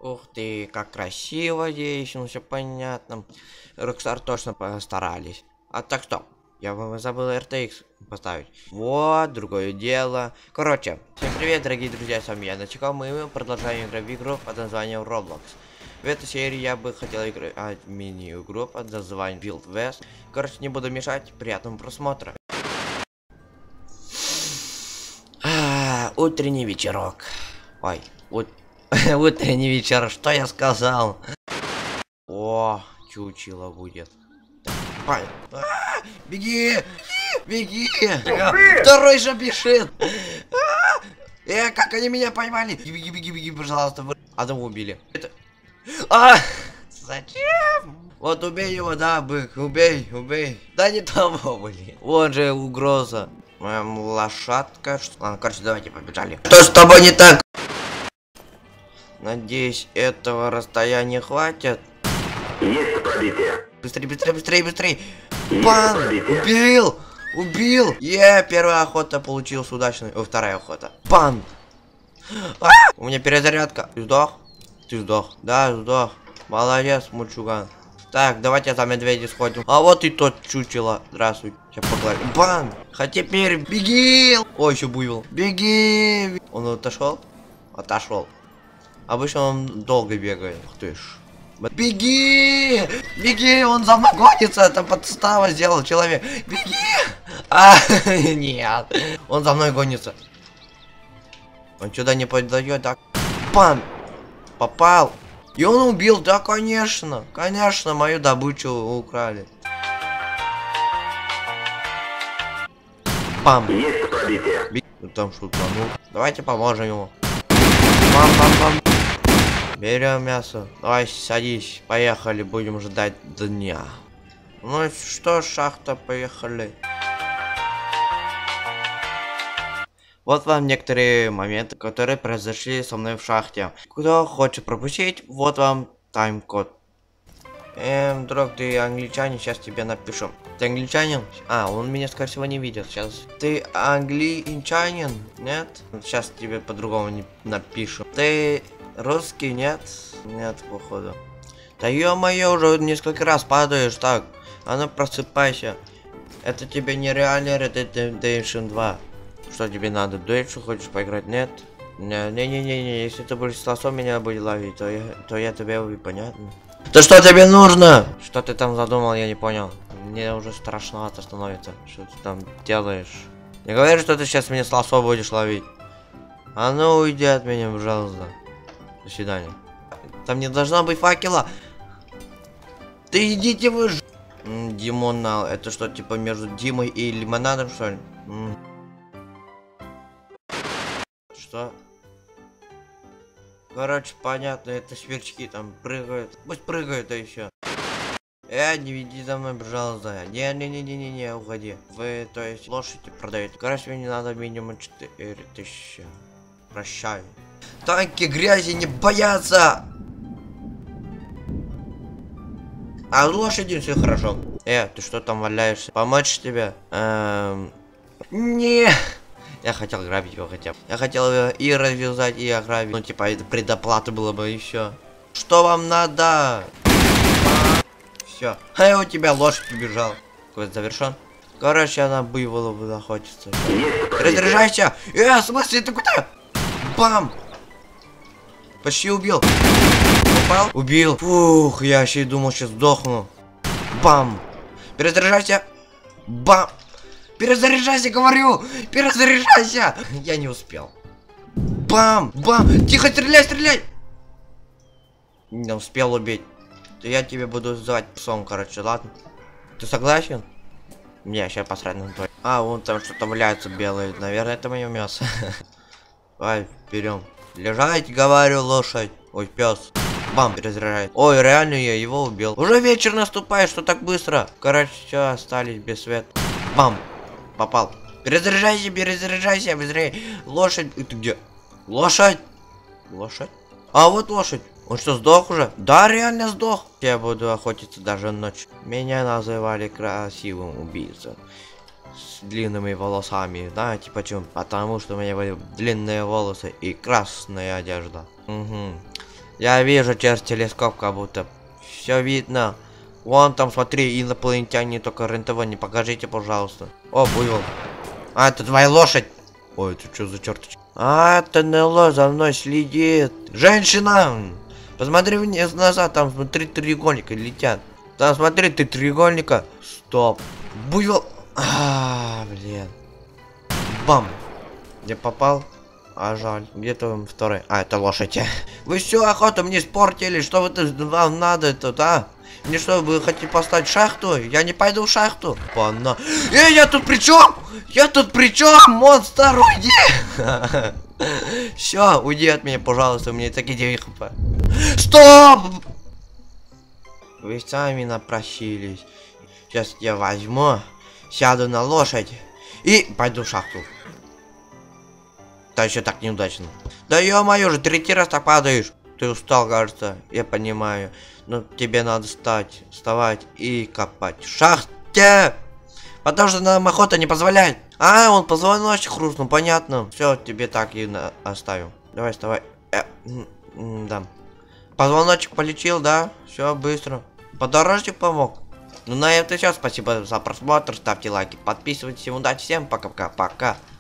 Ух ты, как красиво здесь, ну все понятно. Rockstar точно постарались. А так что, я вам забыл RTX поставить. Вот, другое дело. Короче, всем привет, дорогие друзья, с вами я, Начеков, мы продолжаем играть в игру под названием Roblox. В этой серии я бы хотел играть мини-игру под названием Wild West. Короче, не буду мешать, приятного просмотра. Утренний вечерок. Ой, утренний вечер, что я сказал? О, чучело будет. Беги! Беги! Второй же бежит! Как они меня поймали! Беги, беги, беги, пожалуйста. Одного убили. Зачем? Вот убей его, да, бык, убей, убей. Да не того, блин. Вот же угроза. Лошадка. Ладно, короче, давайте побежали. Что с тобой не так? Надеюсь, этого расстояния хватит. Есть пробитие. Быстрей, быстрей, быстрей, быстрей. Бан! Убил! Убил! Первая охота получилась удачной. О, вторая охота. Бан! У меня перезарядка. Ты сдох? Ты сдох. Да, сдох. Молодец, мальчуган. Так, давайте за медведя сходим. А вот и тот чучело. Здравствуй. Сейчас погладим. Бан! А теперь беги! Ой, еще буйвол. Беги! Он отошел? Отошел. Обычно он долго бегает. Ух ты ж. Беги! Беги! Он за мной гонится! Это подстава сделал человек. Беги! Нет. Он за мной гонится. Он сюда не поддает, так? Пам! Попал! И он убил, да, конечно. Конечно, мою добычу украли. Пам! Есть пробитие. Там что-то, ну. Давайте поможем ему. Пам-пам-пам. Берем мясо. Давай, садись. Поехали, будем ждать дня. Ну что, шахта, поехали. Вот вам некоторые моменты, которые произошли со мной в шахте. Кто хочет пропустить, вот вам тайм-код. Друг, ты англичанин, сейчас тебе напишу. Ты англичанин? Он меня, скорее всего, не видит сейчас. Ты англичанин? Нет? Сейчас тебе по-другому не напишу. Ты русский? Нет? Нет, походу. Да ё-моё, уже несколько раз падаешь, так. А ну просыпайся. Это тебе нереально Red Dead Redemption 2. Что тебе надо? Дальше хочешь поиграть? Нет? Не-не-не-не, если ты будешь с лосом меня будет ловить, то я тебя убью, понятно? Да что тебе нужно? Что ты там задумал, я не понял. Мне уже страшновато становится. Что ты там делаешь? Не говори, что ты сейчас меня с лосом будешь ловить. А ну уйди от меня, пожалуйста. До свидания. Там не должна быть факела. Да идите вы ж... Димонал. Это что, типа между Димой и лимонадом, что ли? Что? Короче, понятно, это сверчки там прыгают. Пусть прыгают, а еще. Не веди за мной, пожалуйста. Не, уходи. Вы, то есть, лошади продаете. Короче, мне надо минимум 4000. Прощай. Танки грязи не боятся! А лошади все хорошо. Ты что там валяешься? Помочь тебе? Не. Я хотел грабить его хотя бы. Я хотел его и развязать, и ограбить. Ну, типа, это предоплата было бы еще. Что вам надо? Все. У тебя лошадь побежал. Квест завершен. Короче, она буйвола будет охотиться. Разряжайся! В смысле, ты куда? Бам! Почти убил. Попал? Убил. Фух, я еще и думал, сейчас сдохну. Бам! Перезаряжайся! Бам! Перезаряжайся, говорю! Перезаряжайся! Я не успел. Бам! Бам! Тихо, стреляй, стреляй! Не успел убить. То я тебе буду звать псом, короче, ладно? Ты согласен? Не, сейчас посрать на твой. Вон там что-то валяется белое. Наверное, это мое мясо. Давай, берем. Лежать, говорю, лошадь. Ой, пес. Бам, перезаряжает. Ой, реально я его убил. Уже вечер наступает, что так быстро? Короче, все, остались без света. Бам. Попал. Перезаряжайся, перезаряжайся, быстрее. Лошадь. Ты где? Лошадь. Лошадь? Вот лошадь. Он что, сдох уже? Да, реально сдох. Я буду охотиться даже ночью. Меня называли красивым убийцей. С длинными волосами. Знаете почему? Потому что у меня были длинные волосы и красная одежда. Угу. Я вижу через телескоп как будто. Все видно. Вон там, смотри, инопланетяне, только РЕН-ТВ не покажите, пожалуйста. О, буйвол. А, это твоя лошадь. Ой, это что за черточка? А, это НЛО за мной следит. Женщина! Посмотри вниз назад, там смотри треугольника летят. Там смотри, ты треугольника. Стоп. Буйвол. А, блин. Бам. Где попал? А жаль. Где-то второй. А, это лошадь. Вы все охоту мне испортили. Что вы тут вам надо тут, а? Мне что, вы хотите поставить шахту? Я не пойду в шахту. Пана. Я тут при чем? Я тут при чем? Монстр, уйди! Все, уйди от меня, пожалуйста. У меня такие 9 хп. Стоп! Вы сами напросились. Сейчас я возьму, сяду на лошадь и пойду в шахту. Да еще так неудачно. Да ё-моё, уже 3-й раз так падаешь. Ты устал, кажется, я понимаю. Но тебе надо вставать и копать в шахте. Потому что нам охота не позволяет. А, он позвоночник хрустнул, понятно. Все, тебе так и оставим. Давай, вставай. Да. Позвоночник полечил, да? Все, быстро. Подорожник помог. Ну на это все. Спасибо за просмотр. Ставьте лайки, подписывайтесь. Всем удачи, всем пока-пока. Пока.